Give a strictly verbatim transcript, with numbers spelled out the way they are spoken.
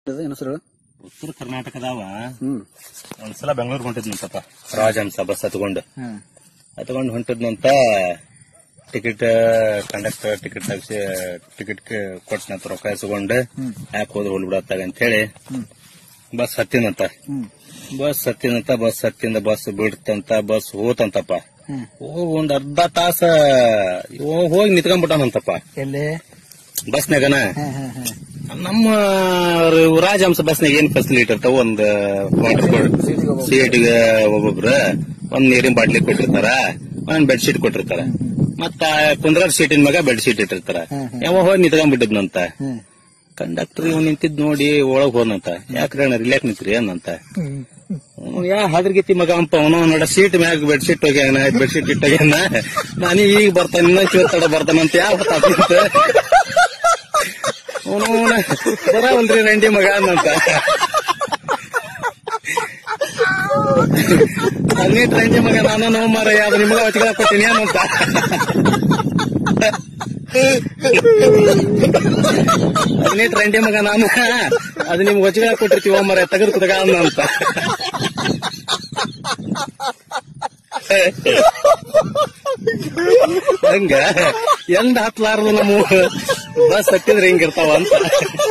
ಉತ್ತರ ಕರ್ನಾಟಕದವ ಒಂದ್ಸಲ ಬೆಂಗಳೂರು ಹೊಂಟಿದ್ನಂತಪ್ಪ ರಾಜಹಂಸ ಬಸ್ ಹತ್ಕೊಂಡು ಹತ್ಕೊಂಡು ಹೊಂಟಿದ್ನಂತ ಟಿಕೆಟ್ ಕಂಡಕ್ಟರ್ ಟಿಕೆಟ್ ತೆಗ್ಸಿ ಟಿಕೆಟ್ ಕೊಟ್ಟನಂತ ರೊಕ್ಕ ಇಸ್ಕೊಂಡು ಯಾಕೆ ಹೋದ್ರೆ ಹೋಲ್ಬಿಡತ್ತಾಗ ಅಂತ ಹೇಳಿ ಬಸ್ ಹತ್ತಿನಂತ ಬಸ್ ಹತ್ತಿನಂತ ಬಸ್ ಹತ್ತಿಂದ ಬಸ್ ಬಿಡ್ತಂತ ಬಸ್ ಹೋತಂತಪ್ಪ ಹೋಗಿ ಒಂದ್ ಅರ್ಧ ತಾಸ ಹೋಗಿ ನಿತ್ಕೊಂಡ್ಬಿಟ್ಟಾನಂತಪ್ಪ ಎಲ್ಲಿ ಬಸ್ನಾಗನ ನಮ್ಮ ರಾಜಹಂಸ ಬಸ್ನಾಗ ಏನ್ ಫೆಸಿಲಿಟಿ ಇರ್ತಾವ ಒಂದ್ ಸೀಟಿಗೆ ಒಬ್ಬೊಬ್ರ ಒಂದ್ ನೀರಿನ ಬಾಟ್ಲಿ ಕೊಟ್ಟಿರ್ತಾರ ಒಂದ್ ಬೆಡ್ ಶೀಟ್ ಕೊಟ್ಟಿರ್ತಾರ ಮತ್ತ ಕುಂದ್ರ ಸೀಟಿನ ಮಗ ಬೆಡ್ ಶೀಟ್ ಇಟ್ಟಿರ್ತಾರ ಯಾವ ಹೋಗಿ ನಿತ್ಕೊಂಡ್ಬಿಟ್ಟಿದ್ನಂತ ಕಂಡಕ್ಟರ್ ಇವ್ ನಿಂತಿದ್ ನೋಡಿ ಒಳಗ್ ಹೋದಂತ ಯಾಕ್ರಿ ಅಣ್ಣ ರಿಲ್ಯಾಕ್ ನಿಂತ್ರಿ ಅನ್ನಂತ ಯಾ ಹದ್ರಗಿತಿ ಮಗ ಅಂಪ ಅವನು ನೋಡ ಸೀಟ್ ಮ್ಯಾಗ ಬೆಡ್ ಶೀಟ್ ಹೋಗ್ಯಾನ ಬೆಡ್ ಶೀಟ್ ಇಟ್ಟೋಗ್ಯಾನ ನಾನು ಈಗ ಬರ್ತಾನೆ ಇನ್ನೊಂದ್ ಚಿವತ್ತಡ ಬರ್ತಾನಂತ ಯಾವ ಗೊತ್ತಾಗ್ತಿಂತ ಅವನು ಬರವಲ್ರಿ ರಂಡಿ ಮಗ ಅನ್ನಂತ ಹದಿನೆಂಟು ರಂಡಿ ಮಗ ನಾನು ನೋವು ಮಾರ ಯಾವ್ದು ನಿಮಗ ಹೊಚ್ಗಳ ಕೊಟ್ಟಿನಿ ಅನ್ನಂತ ಹದಿನೆಂಟು ರಂಡಿ ಮಗ ನಾನು ಅದು ನಿಮ್ಗೆ ಹೊಚ್ಗಳ ಕೊಟ್ಟಿರ್ತೀವ ಮರ ತೆಗೆದು ಕುತಗ ಅನ್ನಂತ ಹಂಗ ಎಂದ ಹತ್ಲಾರ್ದು ನಮ್ಮ ಬಸ್ ಹತ್ತಿದ್ರೆ ಹಿಂಗಿರ್ತಾವ ಅಂತ